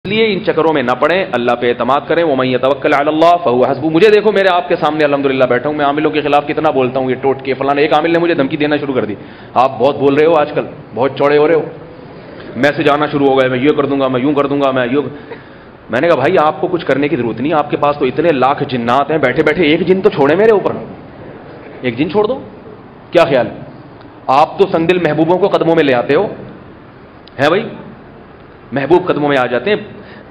اس لیے ان چکروں میں نہ پڑیں، اللہ پہ اعتماد کریں. وَمَن يَتَوَكَّلْ عَلَى اللَّهِ فَهُوَ حَسْبُهُ. مجھے دیکھو میرے آپ کے سامنے الحمدللہ بیٹھا ہوں، میں عاملوں کے خلاف کتنا بولتا ہوں، یہ ٹوٹ کے فلاں. ایک عامل نے مجھے دھمکی دینا شروع کر دی، آپ بہت بول رہے ہو آج کل، بہت چوڑے ہو رہے ہو، میسج آنا شروع ہو گئے، میں یہ کر دوں گا، میں یوں کر دوں گا، میں یوں. میں نے کہا بھائی آپ کو کچھ کرنے کی ضرورت نہیں، آپ کے پاس تو اتنے لاکھ جنات ہیں، بیٹھے بیٹھے ایک جن تو چھوڑے میرے اوپر، ایک جن چھوڑ دو. کیا خیال ہے؟ آپ تو سنگ دل محبوبوں کو قدموں میں لے آتے ہو، ہے بھائی، محبوب قدموں میں آ جاتے ہیں،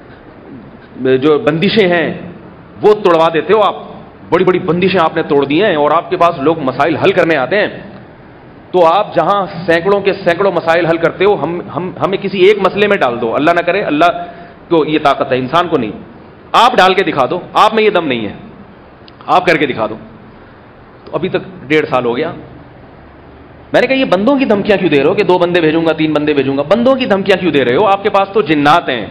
جو بندشیں ہیں وہ توڑوا دیتے ہو آپ، بڑی بڑی بندشیں آپ نے توڑ دی ہیں، اور آپ کے پاس لوگ مسائل حل کرنے آتے ہیں. تو آپ جہاں سینکڑوں کے سینکڑوں مسائل حل کرتے ہو، ہمیں کسی ایک مسئلے میں ڈال دو. اللہ نہ کرے، اللہ کو یہ طاقت ہے، انسان کو نہیں. آپ ڈال کے دکھا دو، آپ میں یہ دم نہیں ہے، آپ کر کے دکھا دو. تو ابھی تک 1.5 سال ہو گیا. میں نے کہا یہ بندوں کی دھمکیاں کیوں دے رہے ہو کہ 2 بندے بھیجوں گا، 3 بندے بھیجوں گا؟ بندوں کی دھمکیاں کیوں دے رہے ہو؟ آپ کے پاس تو جنات ہیں،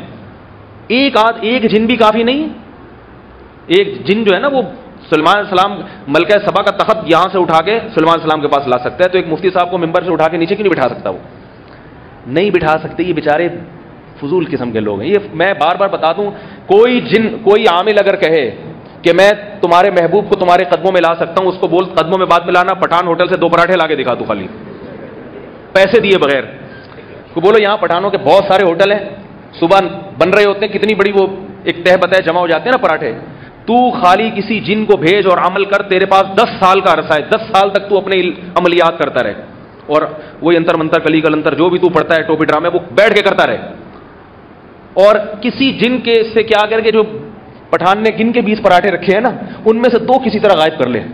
ایک جن بھی کافی نہیں. ایک جن جو ہے نا وہ سلمان علیہ السلام ملکہ سبا کا تخت یہاں سے اٹھا کے سلمان علیہ السلام کے پاس لا سکتا ہے، تو ایک مفتی صاحب کو ممبر سے اٹھا کے نیچے کیوں نہیں بٹھا سکتا؟ وہ نہیں بٹھا سکتے. یہ بیچارے فضول قسم کے لوگ ہیں. یہ میں بار بار بتا دوں، کوئی جن، کوئی عامل اگر کہے کہ میں تمہارے محبوب کو تمہارے قدموں میں لا سکتا ہوں، اس کو بول قدموں میں بعد میں لانا، پٹھان ہوٹل سے 2 پراٹھے لا کے دکھا دو، خالی پیسے دیے بغیر. کو بولو یہاں پٹھانوں کے بہت سارے ہوٹل ہیں، صبح بن رہے ہوتے ہیں، کتنی بڑی وہ ایک تہ بتہ جمع ہو جاتے ہیں نا پراٹھے. تو خالی کسی جن کو بھیج اور عمل کر، تیرے پاس 10 سال کا عرصہ ہے، 10 سال تک تو اپنے عملیات کرتا رہے، اور وہی انتر منتر کلی کلنتر جو بھی تو پڑھتا ہے، ٹوپی ڈرامے، وہ بیٹھ کے کرتا رہے. اور کسی جن کے سے کیا کر کے جو پٹھان نے گن کے 20 پراٹھے رکھے ہیں نا، ان میں سے 2 کسی طرح غائب کر لے.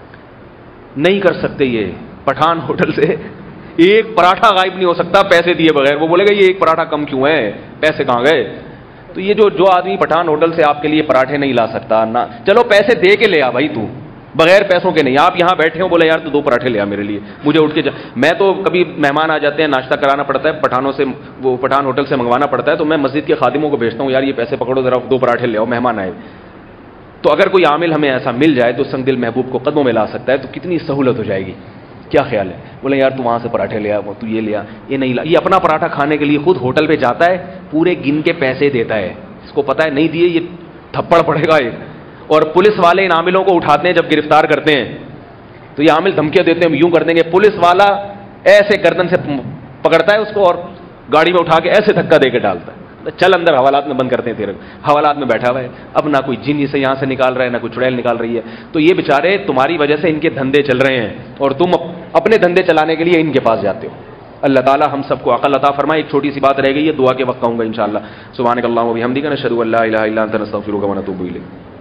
نہیں کر سکتے. یہ پٹھان ہوٹل سے ایک پراٹھا غائب نہیں ہو سکتا پیسے دیے بغیر. وہ بولے گا یہ ایک پراٹھا کم کیوں ہے، پیسے کہاں گئے؟ تو یہ جو آدمی پٹھان ہوٹل سے آپ کے لیے پراٹھے نہیں لا سکتا نہ، چلو پیسے دے کے لے آ بھائی، تو بغیر پیسوں کے نہیں. آپ یہاں بیٹھے ہو، بولے یار تو 2 پراٹھے لے آ میرے لیے، مجھے اٹھ کے میں تو کبھی مہمان آ جاتے ہیں، ناشتہ کرانا پڑتا ہے پٹھانوں سے، وہ پٹھان ہوٹل سے منگوانا پڑتا ہے، تو میں مسجد کے خادموں کو بھیجتا ہوں، یار یہ پیسے پکڑو ذرا، 2 پراٹھے لے آؤ، مہمان آئے. تو اگر کوئی عامل ہمیں ایسا مل جائے تو سنگ دل محبوب کو قدموں میں لا سکتا ہے، تو کتنی سہولت ہو جائے گی. کیا خیال ہے؟ بولے یار تو وہاں سے پراٹھے لے آ، تو یہ لیا، یہ نہیں لا. یہ اپنا پراٹھا کھانے کے لیے خود ہوٹل پہ جاتا ہے، پورے گن کے پیسے دیتا ہے، اس کو پتا ہے نہیں دیے یہ تھپڑ پڑے گا ایک. اور پولیس والے ان عاملوں کو اٹھاتے ہیں جب گرفتار کرتے ہیں، تو یہ عامل دھمکیاں دیتے ہیں یوں کر دیں گے. پولیس والا ایسے گردن سے پکڑتا ہے اس کو اور گاڑی میں اٹھا کے ایسے دھکا دے کے ڈالتا ہے، چل اندر حوالات میں بند کرتے ہیں. تیرے حوالات میں بیٹھا ہوا ہے، اب نہ کوئی جن سے یہاں سے نکال رہا ہے، نہ کوئی چڑیل نکال رہی ہے. تو یہ بیچارے تمہاری وجہ سے ان کے دھندے چل رہے ہیں، اور تم اپنے دھندے چلانے کے لیے ان کے پاس جاتے ہو. اللہ تعالیٰ ہم سب کو عقل عطا فرمائے. ایک چھوٹی سی بات رہ گئی ہے، دعا کے وقت کہوں گا انشاءاللہ. سبحانک اللہم و بحمدک، نشہد ان لا الہ الا انت، نستغفرک و نتوب الیک.